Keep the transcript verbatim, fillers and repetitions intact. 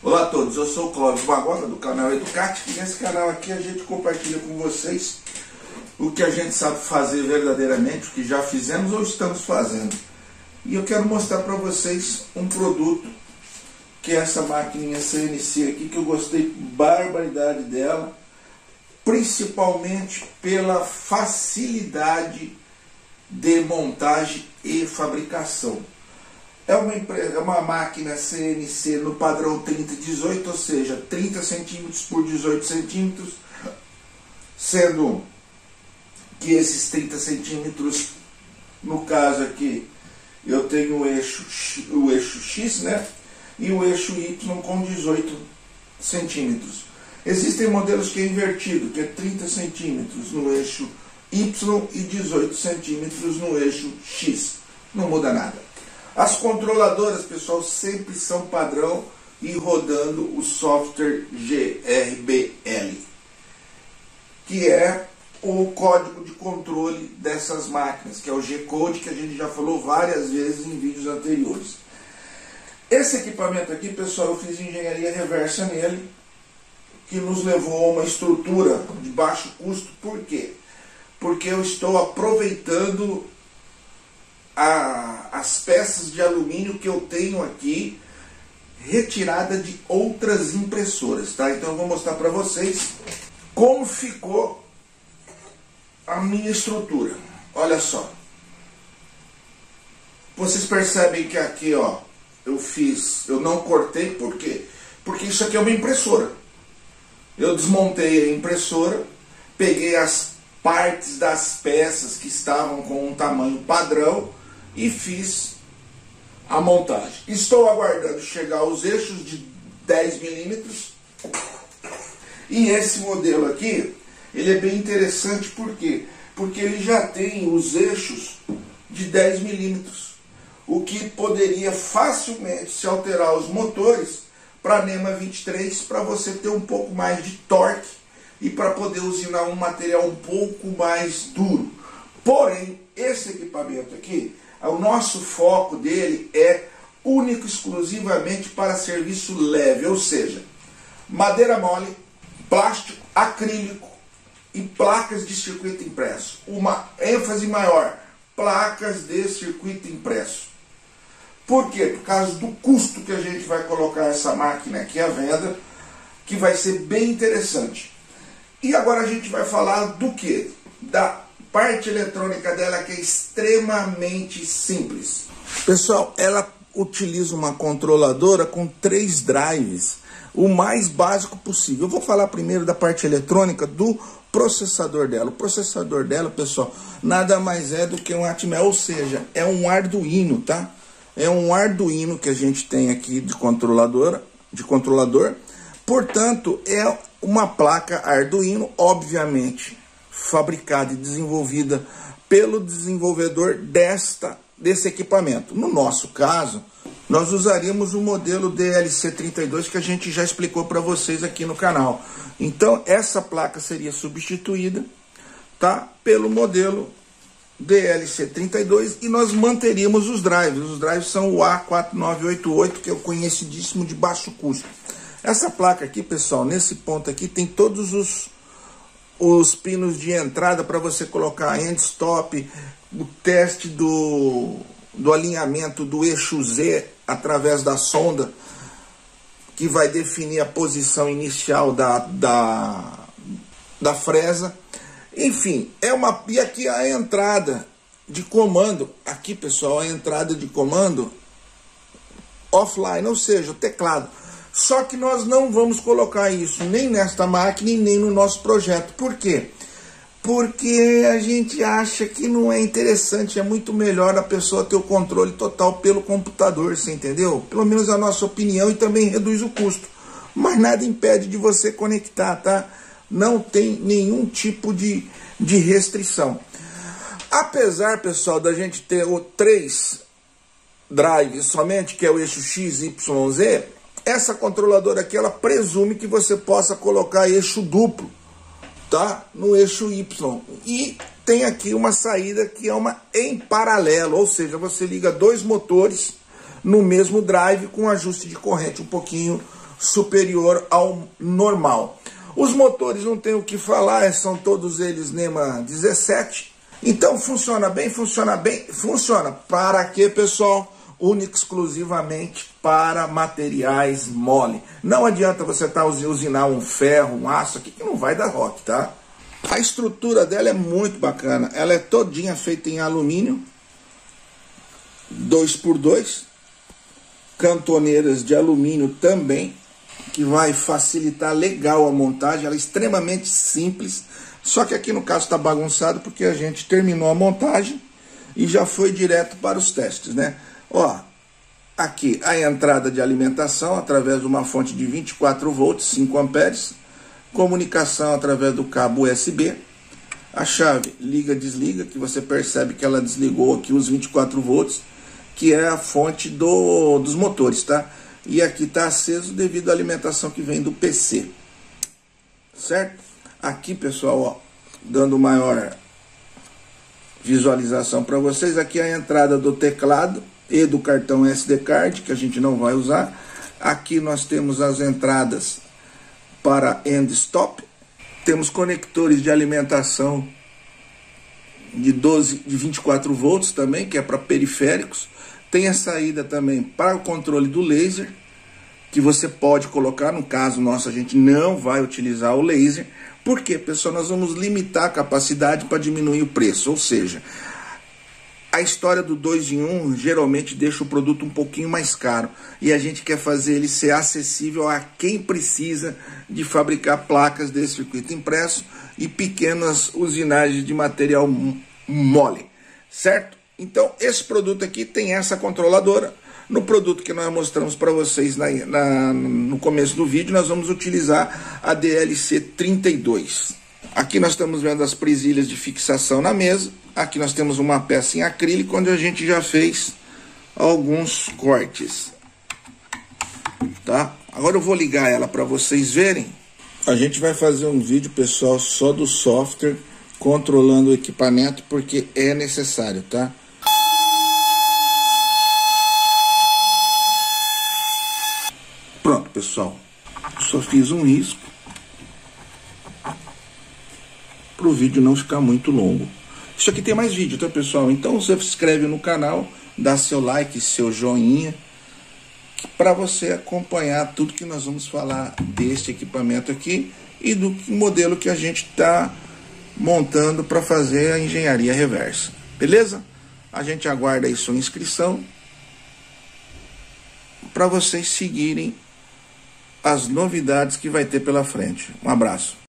Olá a todos, eu sou o Clóvis Bagota do canal Educate e nesse canal aqui a gente compartilha com vocês o que a gente sabe fazer verdadeiramente, o que já fizemos ou estamos fazendo. E eu quero mostrar para vocês um produto que é essa maquininha C N C aqui, que eu gostei barbaridade dela, principalmente pela facilidade de montagem e fabricação. É uma, empresa, é uma máquina C N C no padrão trinta dezoito, ou seja, trinta centímetros por dezoito centímetros, sendo que esses trinta centímetros, no caso aqui, eu tenho o eixo, o eixo X, né? E o eixo Y com dezoito centímetros. Existem modelos que é invertido, que é trinta centímetros no eixo Y e dezoito centímetros no eixo X. Não muda nada. As controladoras, pessoal, sempre são padrão e rodando o software G R B L, que é o código de controle dessas máquinas, que é o G-Code, que a gente já falou várias vezes em vídeos anteriores. Esse equipamento aqui, pessoal, eu fiz engenharia reversa nele, que nos levou a uma estrutura de baixo custo. Por quê? Porque eu estou aproveitando a, as peças de alumínio que eu tenho aqui, retirada de outras impressoras, tá? Então eu vou mostrar para vocês como ficou a minha estrutura. Olha só. Vocês percebem que aqui, ó, eu fiz, eu não cortei, por quê? Porque isso aqui é uma impressora. Eu desmontei a impressora, peguei as partes das peças que estavam com um tamanho padrão e fiz a montagem. Estou aguardando chegar aos eixos de dez milímetros. E esse modelo aqui, ele é bem interessante, por quê? Porque ele já tem os eixos de dez milímetros, o que poderia facilmente se alterar os motores para NEMA vinte e três, para você ter um pouco mais de torque e para poder usinar um material um pouco mais duro. Porém, esse equipamento aqui, o nosso foco dele é único e exclusivamente para serviço leve, ou seja, madeira mole, plástico, acrílico e placas de circuito impresso. Uma ênfase maior, placas de circuito impresso. Por quê? Por causa do custo que a gente vai colocar essa máquina aqui à venda, que vai ser bem interessante. E agora a gente vai falar do quê? Da parte eletrônica dela, que é extremamente simples. Pessoal, ela utiliza uma controladora com três drives, o mais básico possível. Eu vou falar primeiro da parte eletrônica do processador dela. O processador dela, pessoal, nada mais é do que um Atmel, ou seja, é um Arduino, tá? É um Arduino que a gente tem aqui de controladora, de controlador. Portanto, é uma placa Arduino, obviamente, fabricada e desenvolvida pelo desenvolvedor desta, desse equipamento. No nosso caso, nós usaríamos o modelo D L C trinta e dois que a gente já explicou para vocês aqui no canal. Então, essa placa seria substituída, tá, pelo modelo D L C trinta e dois e nós manteríamos os drives. Os drives são o A quatro nove oito oito, que é o conhecidíssimo de baixo custo. Essa placa aqui, pessoal, nesse ponto aqui, tem todos os, os pinos de entrada para você colocar end stop, o teste do, do alinhamento do eixo Z através da sonda, que vai definir a posição inicial da, da, da fresa. Enfim, é uma, e aqui a entrada de comando, aqui, pessoal, a entrada de comando offline, ou seja, o teclado. Só que nós não vamos colocar isso nem nesta máquina e nem no nosso projeto. Por quê? Porque a gente acha que não é interessante, é muito melhor a pessoa ter o controle total pelo computador, você entendeu? Pelo menos a nossa opinião, e também reduz o custo. Mas nada impede de você conectar, tá? Não tem nenhum tipo de, de restrição. Apesar, pessoal, da gente ter o três drives somente, que é o eixo X, Y, Z, essa controladora aqui, ela presume que você possa colocar eixo duplo, tá, no eixo Y. E tem aqui uma saída que é uma em paralelo, ou seja, você liga dois motores no mesmo drive com ajuste de corrente um pouquinho superior ao normal. Os motores não tem o que falar, são todos eles NEMA dezessete. Então funciona bem, funciona bem, funciona. Para quê, pessoal? Única exclusivamente para materiais mole. Não adianta você estar tá usinar um ferro, um aço aqui, que não vai dar rock, tá? A estrutura dela é muito bacana. Ela é todinha feita em alumínio, dois por dois, cantoneiras de alumínio também, que vai facilitar legal a montagem. Ela é extremamente simples, só que aqui no caso está bagunçado porque a gente terminou a montagem e já foi direto para os testes, né? Ó, aqui a entrada de alimentação através de uma fonte de vinte e quatro volts, cinco amperes, comunicação através do cabo U S B, a chave liga-desliga, que você percebe que ela desligou aqui os vinte e quatro volts, que é a fonte do, dos motores, tá? E aqui está aceso devido à alimentação que vem do P C, certo? Aqui, pessoal, ó, dando maior visualização para vocês, aqui a entrada do teclado e do cartão S D card, que a gente não vai usar. Aqui nós temos as entradas para end stop, temos conectores de alimentação de doze, de vinte e quatro volts também, que é para periféricos. Tem a saída também para o controle do laser, que você pode colocar. No caso nosso, a gente não vai utilizar o laser. Por quê, pessoal? Nós vamos limitar a capacidade para diminuir o preço. Ou seja, a história do dois em um geralmente deixa o produto um pouquinho mais caro. E a gente quer fazer ele ser acessível a quem precisa de fabricar placas desse circuito impresso e pequenas usinagens de material mole, certo? Então, esse produto aqui tem essa controladora. No produto que nós mostramos para vocês na, na, no começo do vídeo, nós vamos utilizar a D L C trinta e dois. Aqui nós estamos vendo as presilhas de fixação na mesa. Aqui nós temos uma peça em acrílico, onde a gente já fez alguns cortes, tá? Agora eu vou ligar ela para vocês verem. A gente vai fazer um vídeo, pessoal, só do software controlando o equipamento, porque é necessário, tá? Pronto, pessoal. Só fiz um risco para o vídeo não ficar muito longo. Isso aqui tem mais vídeo, tá, pessoal? Então você se inscreve no canal, dá seu like, seu joinha, para você acompanhar tudo que nós vamos falar deste equipamento aqui e do modelo que a gente está montando para fazer a engenharia reversa. Beleza? A gente aguarda aí sua inscrição para vocês seguirem as novidades que vai ter pela frente. Um abraço.